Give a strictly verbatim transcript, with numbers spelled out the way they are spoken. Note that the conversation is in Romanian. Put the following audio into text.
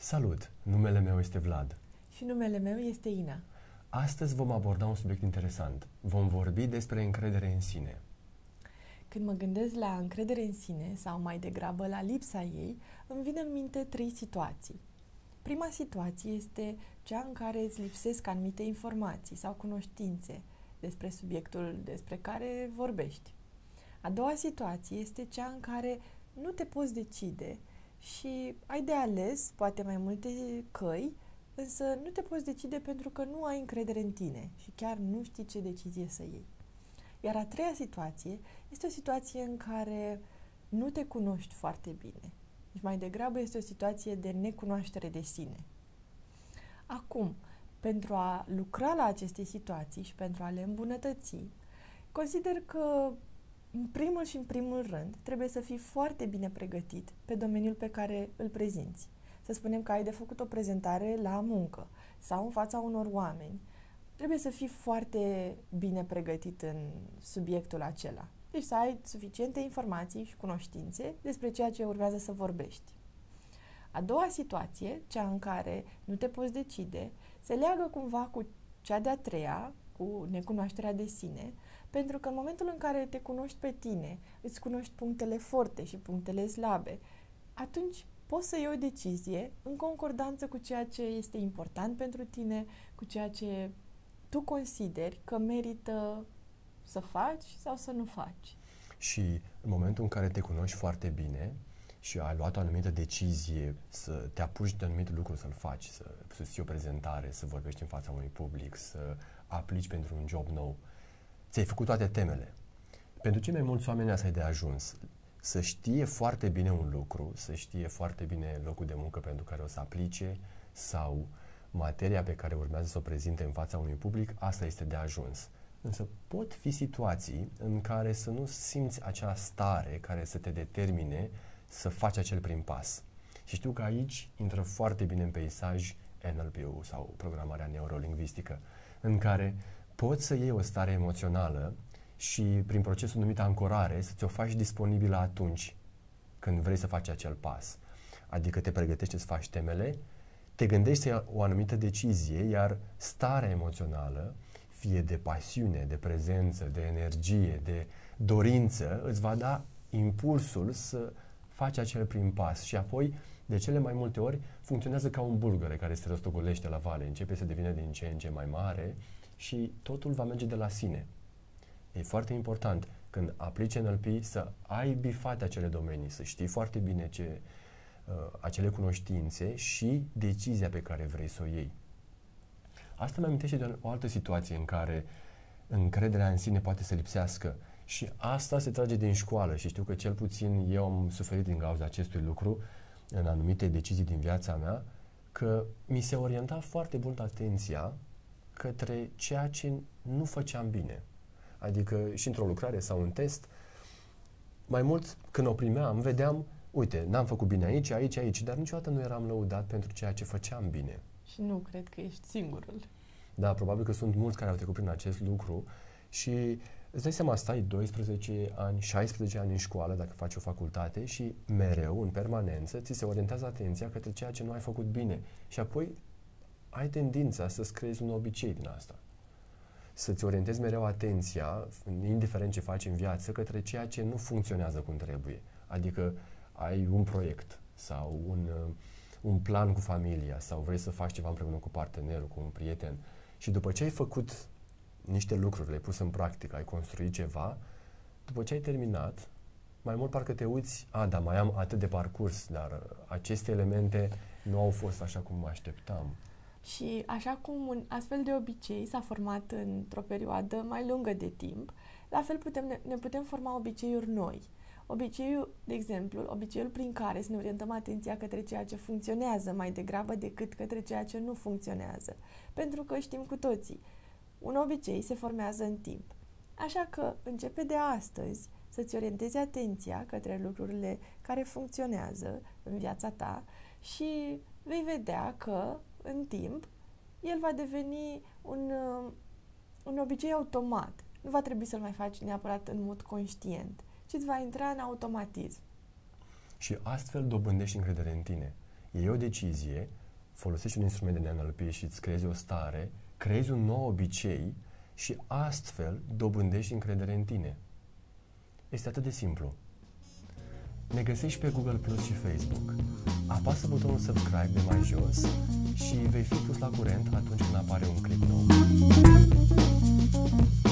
Salut! Numele meu este Vlad. Și numele meu este Ina. Astăzi vom aborda un subiect interesant. Vom vorbi despre încredere în sine. Când mă gândesc la încredere în sine, sau mai degrabă la lipsa ei, îmi vin în minte trei situații. Prima situație este cea în care îți lipsesc anumite informații sau cunoștințe despre subiectul despre care vorbești. A doua situație este cea în care nu te poți decide și ai de ales, poate mai multe căi, însă nu te poți decide pentru că nu ai încredere în tine și chiar nu știi ce decizie să iei. Iar a treia situație este o situație în care nu te cunoști foarte bine. Deci mai degrabă este o situație de necunoaștere de sine. Acum, pentru a lucra la aceste situații și pentru a le îmbunătăți, consider că în primul și în primul rând trebuie să fii foarte bine pregătit pe domeniul pe care îl prezinți. Să spunem că ai de făcut o prezentare la muncă sau în fața unor oameni. Trebuie să fii foarte bine pregătit în subiectul acela. Deci să ai suficiente informații și cunoștințe despre ceea ce urmează să vorbești. A doua situație, cea în care nu te poți decide, se leagă cumva cu cea de-a treia, cu necunoașterea de sine, pentru că în momentul în care te cunoști pe tine, îți cunoști punctele forte și punctele slabe, atunci poți să iei o decizie în concordanță cu ceea ce este important pentru tine, cu ceea ce tu consideri că merită să faci sau să nu faci. Și în momentul în care te cunoști foarte bine și ai luat o anumită decizie să te apuci de anumite lucruri să-l faci, să susții o prezentare, să vorbești în fața unui public, să aplici pentru un job nou, ți-ai făcut toate temele. Pentru cei mai mulți oameni asta e de ajuns. Să știe foarte bine un lucru, să știe foarte bine locul de muncă pentru care o să aplice sau materia pe care urmează să o prezinte în fața unui public, asta este de ajuns. Însă pot fi situații în care să nu simți acea stare care să te determine să faci acel prim pas. Și știu că aici intră foarte bine în peisaj N L P-ul sau programarea neurolingvistică, în care poți să iei o stare emoțională și prin procesul numit ancorare să ți-o faci disponibilă atunci când vrei să faci acel pas. Adică te pregătești să faci temele, te gândești să iei o anumită decizie, iar starea emoțională, fie de pasiune, de prezență, de energie, de dorință, îți va da impulsul să faci acel prim pas și apoi, de cele mai multe ori, funcționează ca un bulgăre care se răstogolește la vale, începe să devină din ce în ce mai mare și totul va merge de la sine. E foarte important când aplici N L P să ai bifate acele domenii, să știi foarte bine ce, uh, acele cunoștințe și decizia pe care vrei să o iei. Asta mi amintește de o altă situație în care încrederea în sine poate să lipsească și asta se trage din școală și știu că cel puțin eu am suferit din cauza acestui lucru în anumite decizii din viața mea, că mi se orienta foarte mult atenția către ceea ce nu făceam bine. Adică și într-o lucrare sau un test, mai mult când o primeam, vedeam, uite, n-am făcut bine aici, aici, aici, dar niciodată nu eram lăudat pentru ceea ce făceam bine. Și nu cred că ești singurul. Da, probabil că sunt mulți care au trecut prin acest lucru și îți dai seama, stai doisprezece ani, șaisprezece ani în școală dacă faci o facultate și mereu, în permanență, ți se orientează atenția către ceea ce nu ai făcut bine și apoi ai tendința să-ți creezi un obicei din asta. Să-ți orientezi mereu atenția, indiferent ce faci în viață, către ceea ce nu funcționează cum trebuie. Adică ai un proiect sau un, un plan cu familia sau vrei să faci ceva împreună cu partenerul, cu un prieten și după ce ai făcut niște lucruri, le-ai pus în practică, ai construit ceva, după ce ai terminat, mai mult parcă te uiți, a, dar mai am atât de parcurs, dar aceste elemente nu au fost așa cum mă așteptam. Și așa cum un astfel de obicei s-a format într-o perioadă mai lungă de timp, la fel putem, ne putem forma obiceiuri noi. Obiceiul, de exemplu, obiceiul prin care să ne orientăm atenția către ceea ce funcționează mai degrabă decât către ceea ce nu funcționează. Pentru că știm cu toții, un obicei se formează în timp. Așa că începe de astăzi să-ți orientezi atenția către lucrurile care funcționează în viața ta și vei vedea că în timp, el va deveni un, un obicei automat. Nu va trebui să-l mai faci neapărat în mod conștient, ci îți va intra în automatism. Și astfel dobândești încredere în tine. Iei o decizie, folosești un instrument de N L P și îți creezi o stare, creezi un nou obicei și astfel dobândești încredere în tine. Este atât de simplu. Ne găsești pe Google Plus și Facebook. Apasă butonul subscribe de mai jos și vei fi pus la curent atunci când apare un clip nou.